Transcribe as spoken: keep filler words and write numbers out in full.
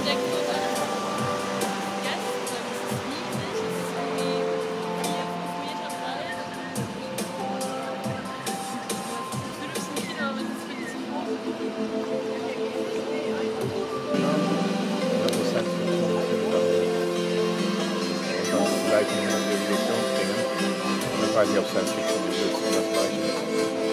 denke so, dann jetzt, dann ist es riesig, es ist irgendwie vier, fünf Meter breit. Ich bin ein bisschen Kino, aber es ist wirklich zu hoch. Dat was het. Dan gelijk in de direction springen. Dan ga je op zijn fiets om de lucht van dat plaatje.